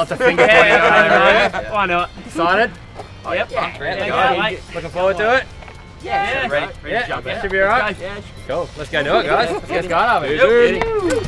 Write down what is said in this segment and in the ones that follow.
Lots of finger pointing over here. Why not? Excited? Yep. Yeah. Looking forward to it? Yeah. Ready to jump in? Should be alright? Yeah. Cool. Let's go do it, guys. Let's get skydiving.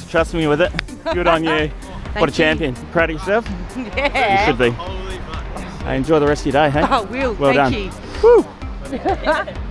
trusting me with it. Good on you. What a champion. Proud of yourself? Yeah. You should be. Enjoy the rest of your day, hey? Oh, will. Well Thank done. you. Woo.